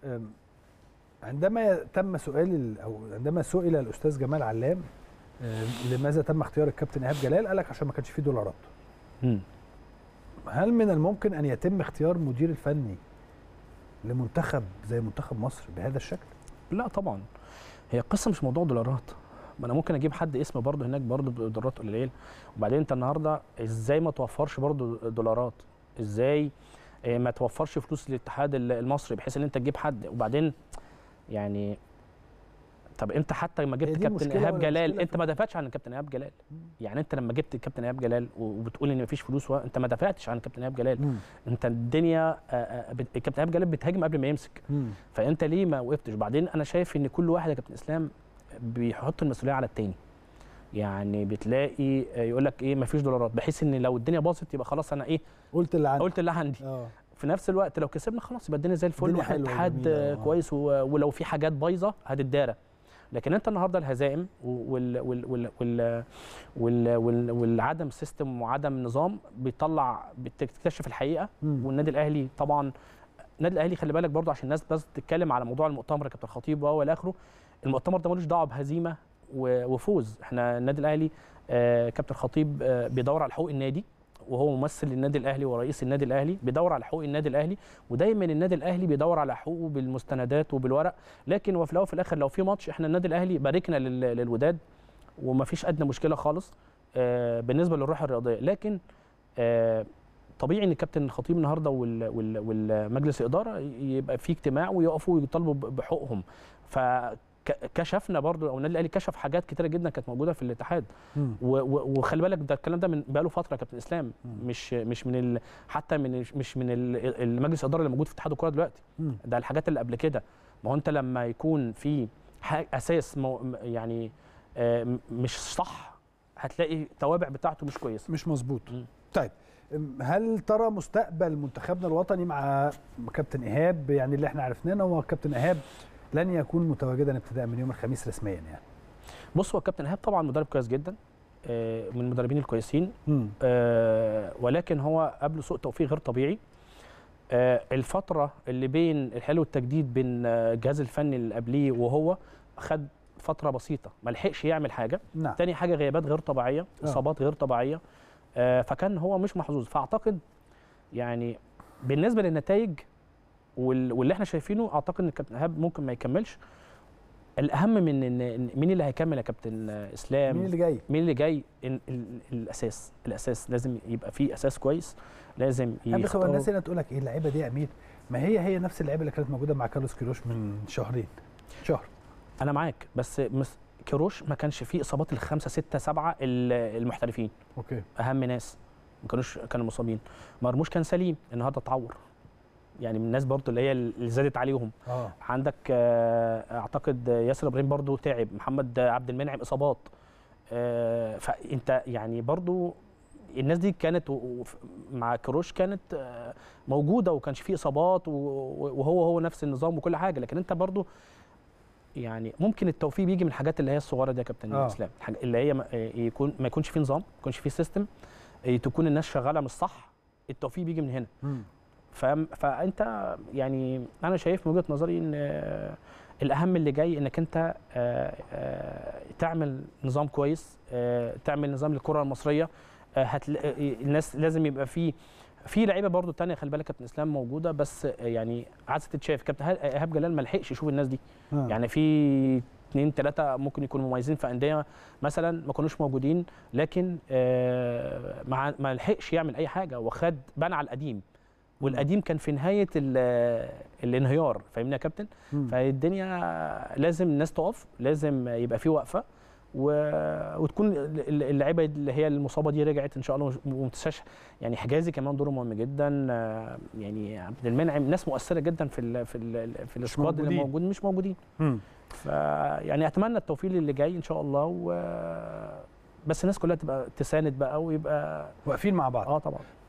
عندما تم سؤال او عندما سئل الاستاذ جمال علام لماذا تم اختيار الكابتن ايهاب جلال، قال لك عشان ما كانش فيه دولارات. هل من الممكن ان يتم اختيار مدير الفني لمنتخب زي منتخب مصر بهذا الشكل؟ لا طبعا، هي القصه مش موضوع دولارات. ما انا ممكن اجيب حد اسم برضه هناك برضه بدولارات قليله، وبعدين انت النهارده ازاي ما توفرش برضه دولارات؟ ازاي ما توفرش فلوس للاتحاد المصري بحيث ان انت تجيب حد؟ وبعدين يعني طب انت حتى لما جبت كابتن ايهاب جلال انت ما دافعتش عن الكابتن ايهاب جلال. يعني انت لما جبت الكابتن ايهاب جلال وبتقول ان مفيش فلوس، انت ما دافعتش عن الكابتن ايهاب جلال. انت الدنيا الكابتن ايهاب جلال بتهاجم قبل ما يمسك. فانت ليه ما وقفتش؟ وبعدين انا شايف ان كل واحد يا كابتن اسلام بيحط المسؤوليه على الثاني. يعني بتلاقي يقول لك ايه مفيش دولارات، بحيث ان لو الدنيا باظت يبقى خلاص انا ايه قلت اللي عندي. في نفس الوقت لو كسبنا خلاص يبقى الدنيا زي الفل والاتحاد كويس، ولو في حاجات بايظه هتتدارى. لكن انت النهارده الهزائم والعدم سيستم وعدم نظام بتكتشف الحقيقه. والنادي الاهلي طبعا، النادي الاهلي خلي بالك برضه عشان الناس بس تتكلم على موضوع المؤتمر يا كابتن خطيب والى اخره. المؤتمر ده ملوش دعوه بهزيمه وفوز. احنا النادي الاهلي كابتن خطيب بيدور على حقوق النادي، وهو ممثل للنادي الاهلي ورئيس النادي الاهلي، بيدور على حقوق النادي الاهلي، ودايما النادي الاهلي بيدور على حقوقه بالمستندات وبالورق. لكن وفي الاول وفي الاخر لو في ماتش، احنا النادي الاهلي باركنا للوداد ومفيش ادنى مشكله خالص بالنسبه للروح الرياضيه. لكن طبيعي ان الكابتن الخطيب النهارده والمجلس الاداره يبقى في اجتماع ويقفوا ويطالبوا بحقوقهم. كشفنا برضو، او النادي الاهلي كشف حاجات كتيره جدا كانت موجوده في الاتحاد. وخلي بالك ده الكلام ده من بقاله فتره يا كابتن اسلام، مش من حتى مش من المجلس الاداره اللي موجود في اتحاد الكوره دلوقتي. ده الحاجات اللي قبل كده. ما هو انت لما يكون في اساس يعني مش صح، هتلاقي التوابع بتاعته مش كويسه، مش مظبوط. طيب هل ترى مستقبل منتخبنا الوطني مع كابتن ايهاب؟ يعني اللي احنا عرفناه هو كابتن ايهاب لن يكون متواجدا ابتداء من يوم الخميس رسميا. يعني بص، هو الكابتن ايهاب طبعا مدرب كويس جدا، من المدربين الكويسين، ولكن هو قبله سوء توفيق غير طبيعي. الفتره اللي بين الحلو والتجديد بين الجهاز الفني اللي قبليه وهو خد فتره بسيطه ما لحقش يعمل حاجه. تاني حاجه غيابات غير طبيعيه، اصابات غير طبيعيه، فكان هو مش محظوظ. فاعتقد يعني بالنسبه للنتائج واللي احنا شايفينه، اعتقد ان الكابتن ايهاب ممكن ما يكملش. الاهم من ان مين اللي هيكمل يا كابتن اسلام، مين اللي جاي الاساس لازم يبقى فيه اساس كويس. لازم بس هو الناس هنا تقول لك ايه اللعيبه دي يا امير؟ ما هي نفس اللعيبه اللي كانت موجوده مع كارلوس كيروش من شهر. انا معاك، بس كيروش ما كانش فيه اصابات الخمسه سته سبعه المحترفين. اوكي، اهم ناس ما كانوا مصابين. مرموش كان سليم، النهارده اتعور. يعني من الناس برضو اللي هي اللي زادت عليهم. عندك اعتقد ياسر ابراهيم برضو تعب، محمد عبد المنعم اصابات. فانت يعني برضو الناس دي كانت مع كروش كانت موجوده وما كانش فيه اصابات، وهو نفس النظام وكل حاجه. لكن انت برضو يعني ممكن التوفيق بيجي من الحاجات اللي هي الصغيره دي يا كابتن اسلام، اللي هي ما يكونش فيه نظام، ما يكونش فيه سيستم، تكون الناس شغاله مش صح. التوفيق بيجي من هنا. فانت يعني انا شايف من وجهه نظري ان الاهم اللي جاي انك انت تعمل نظام كويس، تعمل نظام للكره المصريه. الناس لازم يبقى في لعيبه برضو تانية، خلي بالك كابتن اسلام موجوده، بس يعني عايزه تتشاف. كابتن ايهاب جلال ما لحقش يشوف الناس دي. يعني في 2 3 ممكن يكونوا مميزين في انديه مثلا ما كانوش موجودين، لكن ما لحقش يعمل اي حاجه، وخد بنى على القديم، والقديم كان في نهايه الانهيار. فاهمني يا كابتن؟ فالدنيا لازم الناس تقف، لازم يبقى في وقفه، وتكون اللعيبه اللي هي المصابه دي رجعت ان شاء الله. وما تنساش يعني حجازي كمان دوره مهم جدا، يعني عبد المنعم، ناس مؤثره جدا في السكواد اللي مش موجودين. فيعني اتمنى التوفيق اللي جاي ان شاء الله، بس الناس كلها تبقى تساند بقى ويبقى واقفين مع بعض. طبعا.